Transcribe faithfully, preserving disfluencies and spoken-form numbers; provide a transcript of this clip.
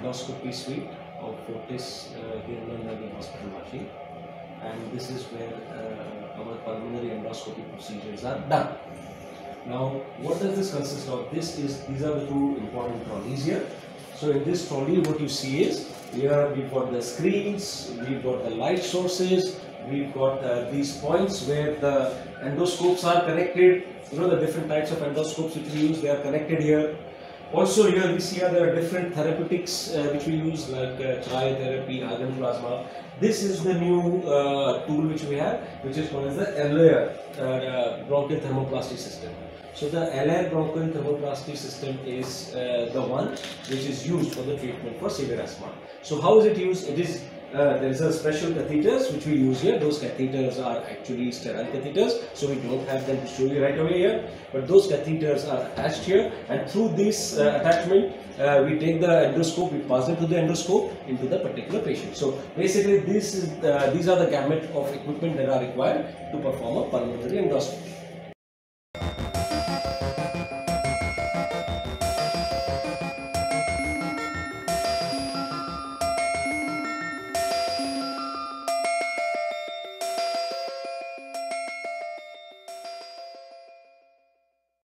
endoscopy suite of Fortis uh, Hiranandani Hospital, Vashi, and this is where uh, our pulmonary endoscopy procedures are done. Now, what does this consist of? This is these are the two important trolleys here. So in this trolley, what you see is here we've got the screens, we've got the light sources, we've got uh, these points where the endoscopes are connected. You know the different types of endoscopes which we use, they are connected here. Also here we see uh, there are different therapeutics uh, which we use, like uh, cryotherapy, argon plasma. This is the new uh, tool which we have, which is called as the Alair uh, uh, Bronchial Thermoplasty system. So the Alair Bronchial Thermoplasty system is uh, the one which is used for the treatment for severe asthma. So how is it used? It is Uh, there is a special catheters which we use here. Those catheters are actually sterile catheters, so we don't have them to show you right away here. But those catheters are attached here, and through this uh, attachment, uh, we take the endoscope, we pass it to the endoscope into the particular patient. So basically, this is uh, these are the gamut of equipment that are required to perform a pulmonary endoscopy.